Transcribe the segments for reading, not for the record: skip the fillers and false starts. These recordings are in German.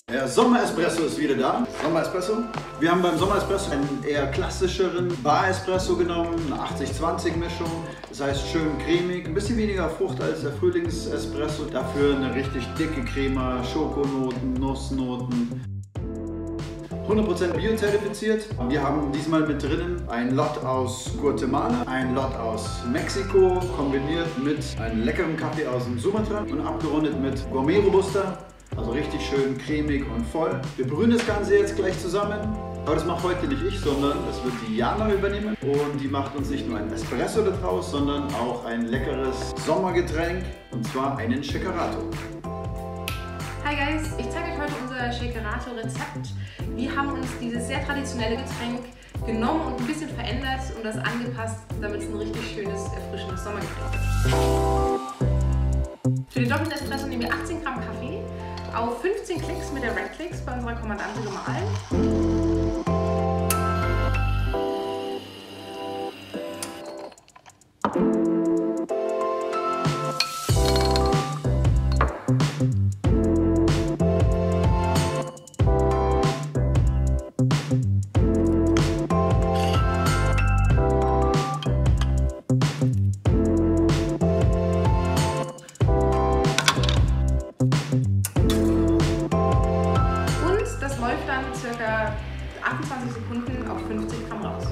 Der Sommer-Espresso ist wieder da. Sommer-Espresso. Wir haben beim Sommer-Espresso einen eher klassischeren Bar-Espresso genommen, eine 80-20-Mischung. Das heißt schön cremig, ein bisschen weniger Frucht als der Frühlings-Espresso. Dafür eine richtig dicke Crema, Schokonoten, Nussnoten. 100% biozertifiziert. Wir haben diesmal mit drinnen ein Lot aus Guatemala, ein Lot aus Mexiko, kombiniert mit einem leckeren Kaffee aus dem Sumatra und abgerundet mit Gourmet Robusta. Also richtig schön cremig und voll. Wir brühen das Ganze jetzt gleich zusammen. Aber das macht heute nicht ich, sondern das wird die Jana übernehmen. Und die macht uns nicht nur ein Espresso daraus, sondern auch ein leckeres Sommergetränk. Und zwar einen Shakerato. Hi Guys, ich zeige euch heute unser Shakerato-Rezept. Wir haben uns dieses sehr traditionelle Getränk genommen und ein bisschen verändert und das angepasst, damit es ein richtig schönes, erfrischendes Sommergetränk wird. Für den doppelten Espresso nehmen wir 18 Gramm Kaffee, auf 15 Klicks mit der Red Clicks bei unserer Kommandante gemahlen. Läuft dann ca. 28 Sekunden auf 50 Gramm raus.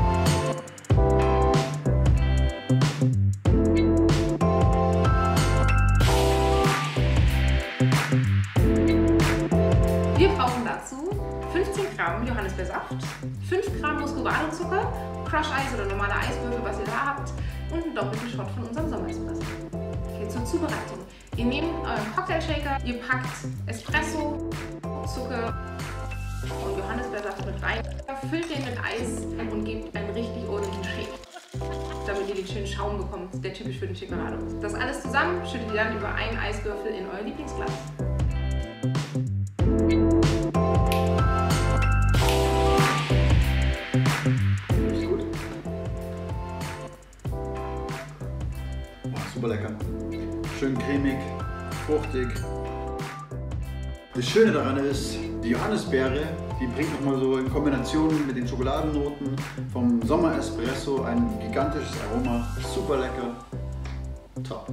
Wir brauchen dazu 15 Gramm Johannisbeersaft, 5 Gramm Muscovado-Zucker, Crush-Eis oder normale Eiswürfel, was ihr da habt, und einen doppelten Shot von unserem Sommer-Espresso. Okay, zur Zubereitung. Ihr nehmt euren Cocktail-Shaker, ihr packt Espresso, Zucker und Johannisbeersaft mit rein, füllt den mit Eis und gebt einen richtig ordentlichen Shake, damit ihr den schönen Schaum bekommt, der typisch für den Shakerato ist. Das alles zusammen schüttet ihr dann über einen Eiswürfel in euer Lieblingsglas. Ist gut. Super lecker. Schön cremig, fruchtig. Das Schöne daran ist, die Johannisbeere, die bringt nochmal so in Kombination mit den Schokoladennoten vom Sommer-Espresso ein gigantisches Aroma. Super lecker. Top.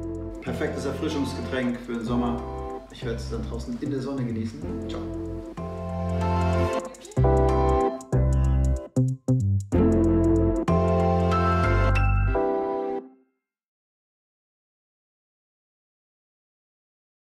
Perfektes Erfrischungsgetränk für den Sommer. Ich werde es dann draußen in der Sonne genießen. Ciao.